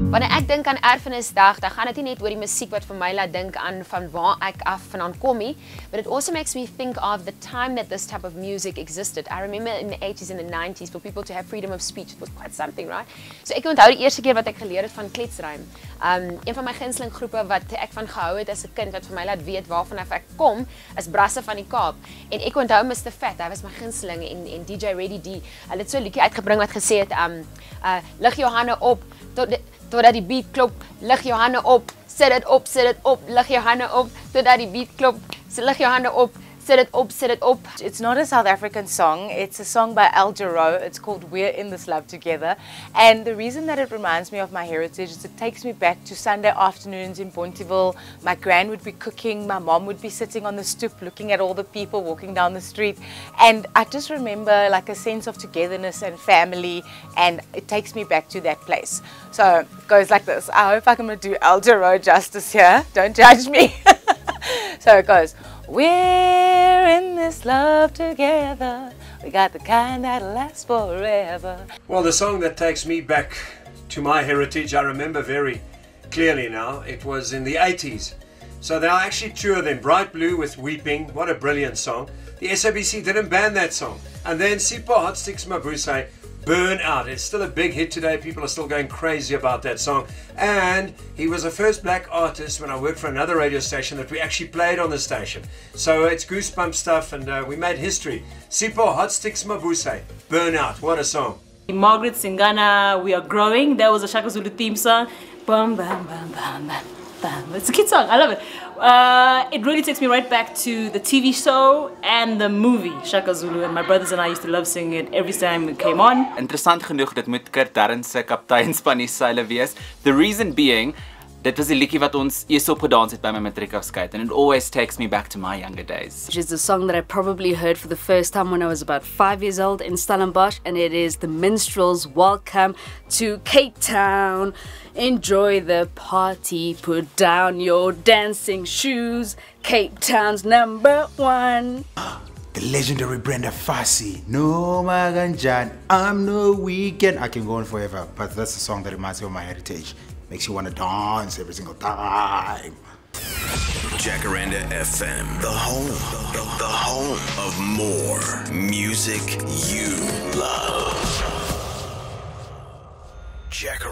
Wanneer ek dink aan Erfenisdag, dan gaan dit nie net oor die musiek wat vir my laat dink aan van waar ek af vandaan kom nie, but it also makes me think of the time that this type of music existed. I remember in the 80s and the 90s for people to have freedom of speech. It was quite something, right? So ek onthou die eerste keer wat ek geleer het van kletsruim. Een van my gunsteling groepe wat ek van gehou het as 'n kind wat vir my laat weet waarvan ek kom, is Brasse van die Kaap. En ek onthou Mr. Fat, hy was my gunsteling en DJ Ready D. Hulle het so 'n liedjie uitgebring wat gesê het lig jou hande op totdat die beat klop, lig jou hande op, sit dit op, lig jou hande op totdat die beat klop, lig jou hande op, sit dit op. It's not a South African song, it's a song by Al Jarreau. It's called We're in This Love Together. And the reason that it reminds me of my heritage is it takes me back to Sunday afternoons in Bonteheuwel. My gran would be cooking, my mom would be sitting on the stoep looking at all the people walking down the street. And I just remember like a sense of togetherness and family, and it takes me back to that place. So it goes like this. I hope I can do Al Jarreau justice here. Don't judge me. So it goes, we're in this love together. We got the kind that lasts forever. Well, the song that takes me back to my heritage, I remember very clearly now. It was in the 80s. So there are actually two of them. Bright Blue with Weeping. What a brilliant song. The SABC didn't ban that song. And then Sipho Hot Sticks Mabuse, Burn Out. It's still a big hit today. People are still going crazy about that song. And he was the first black artist when I worked for another radio station that we actually played on the station. So it's goosebump stuff, and we made history. Sipho Hot Sticks Mabuse, Burn Out. What a song. Margaret Singana, We Are Growing. That was a Shaka Zulu theme song. Bam, bam, bam, bam, bam, bam. It's a kid song. I love it. It really takes me right back to the TV show and the movie Shaka Zulu, and my brothers and I used to love singing it every time it came on. Interessant genoeg, dit moet Kurt Darren se kapteinspan die seile wees. The reason being, dit was die liedjie wat ons eers opgedans het by my matriekafskeid, and it always takes me back to my younger days. Which is a song that I probably heard for the first time when I was about 5 years old in Stellenbosch, and it is the Minstrels' Welcome to Cape Town. Enjoy the party, put down your dancing shoes, Cape Town's #1. The legendary Brenda Fassie, No Maganjan, I'm no weekend. I can go on forever, but that's the song that reminds me of my heritage. Makes you want to dance every single time. Jacaranda FM, the home of more music you love. Jacaranda.